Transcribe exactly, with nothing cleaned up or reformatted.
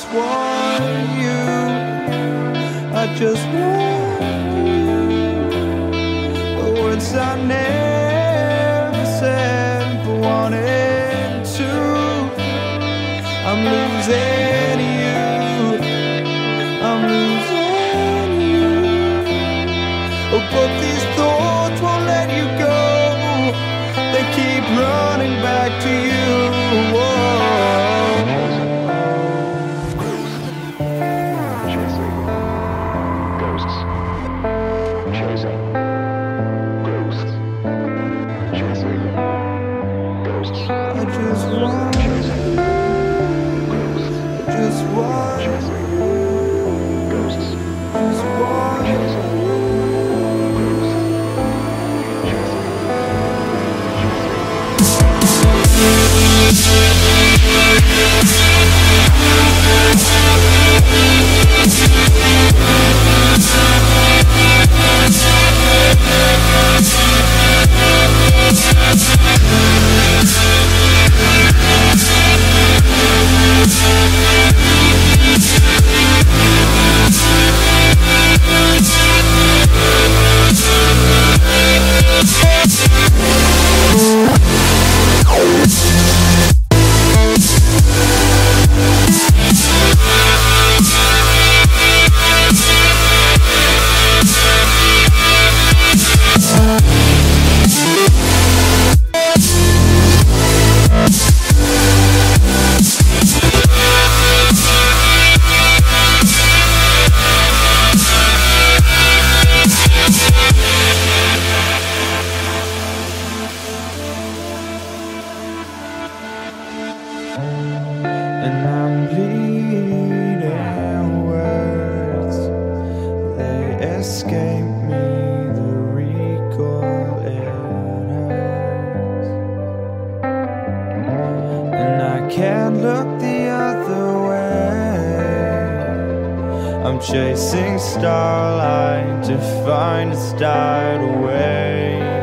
want you, I just want you. The words I never said but wanted to. I'm losing you, I'm losing you. Oh, but these thoughts won't let you go. They keep running back to you. Whoa. I just want you, I just want you, just want you. And I'm bleeding words, they escape me, the recall enters. And I can't look the other way. I'm chasing starlight to find a starred away.